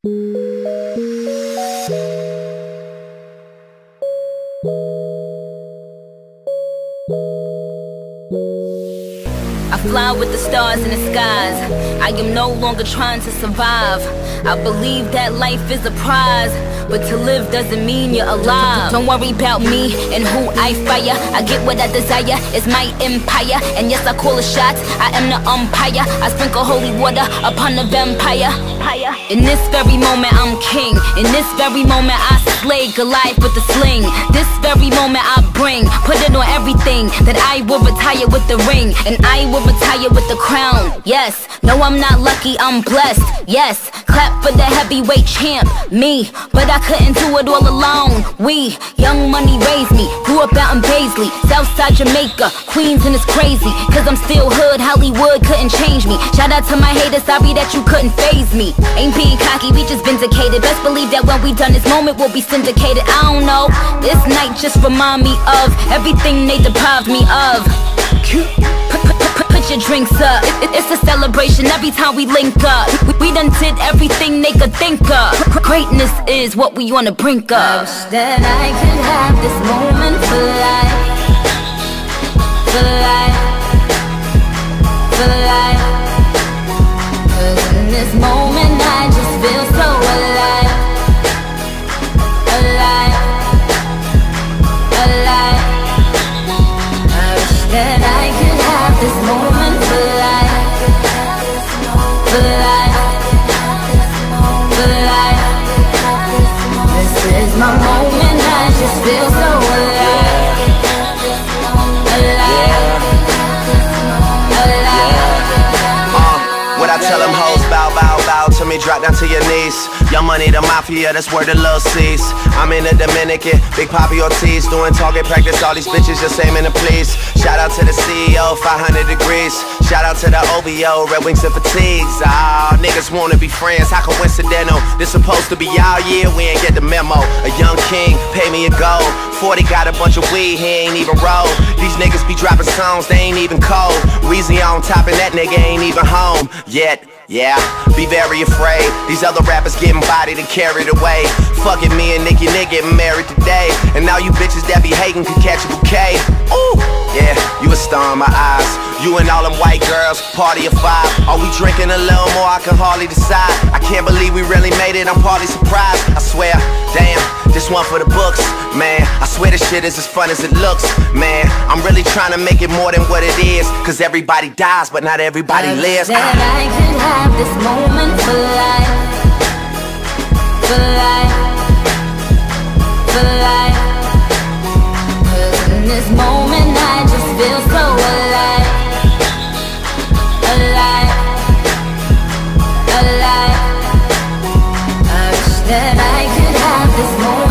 I fly with the stars in the skies. I am no longer trying to survive. I believe that life is a prize, but to live doesn't mean you're alive. Don't worry about me and who I fire. I get what I desire, it's my empire. And yes, I call the shots, I am the umpire. I sprinkle holy water upon the vampire. In this very moment I'm king. In this very moment I slay Goliath with the sling. This very moment I put it on everything, that I will retire with the ring, and I will retire with the crown. Yes, no, I'm not lucky, I'm blessed. Yes, clap for the heavyweight champ, me. But I couldn't do it all alone. We, Young Money raised me, grew up out in Paisley, Southside Jamaica, Queens, and it's crazy, cause I'm still hood, Hollywood couldn't change me. Shout out to my haters, sorry that you couldn't faze me. Ain't being cocky, we just vindicated. Best believe that when we done this moment we'll be syndicated. I don't know, this night just remind me of everything they deprived me of. Put your drinks up, it's a celebration every time we link up. We done did everything they could think of. Greatness is what we on the brink of. I wish that I could have this moment for life, for life, for life. Cause in this moment I just feel so alive, alive, alive. That I could have this moment for life, for life, for life. This is my moment, I just feel so alive, alive, alive. What I tell them hoes, bow, bow, bow to me, drop down to your knees. Young Money, the mafia, that's where the love sees. I'm in the Dominican, Big Papi Ortiz, doing target practice, all these bitches just aiming to please. Shout out to the CEO, 500 degrees. Shout out to the OBO, Red Wings and Fatigues. Ah, niggas wanna be friends, how coincidental. This supposed to be our year, we ain't get the memo. A young king, pay me a gold. 40 got a bunch of weed, he ain't even roll. These niggas be dropping songs, they ain't even cold. Weezy on top and that nigga ain't even home yet. Yeah, be very afraid. These other rappers getting bodied and carried away. Fucking me and Nicki getting married today. And now you bitches that be hating can catch a bouquet. Ooh, yeah, you a star in my eyes. You and all them white girls, party of 5. Are we drinking a little more? I can hardly decide. I can't believe we really made it, I'm partly surprised. I swear, damn, this one for the books. Man, I swear this shit is as fun as it looks. Man, I'm really trying to make it more than what it is. Cause everybody dies, but not everybody lives. That I could have this moment for life, for life, for life. Cause in this moment I just feel so alive, alive, alive. I wish that I could have this moment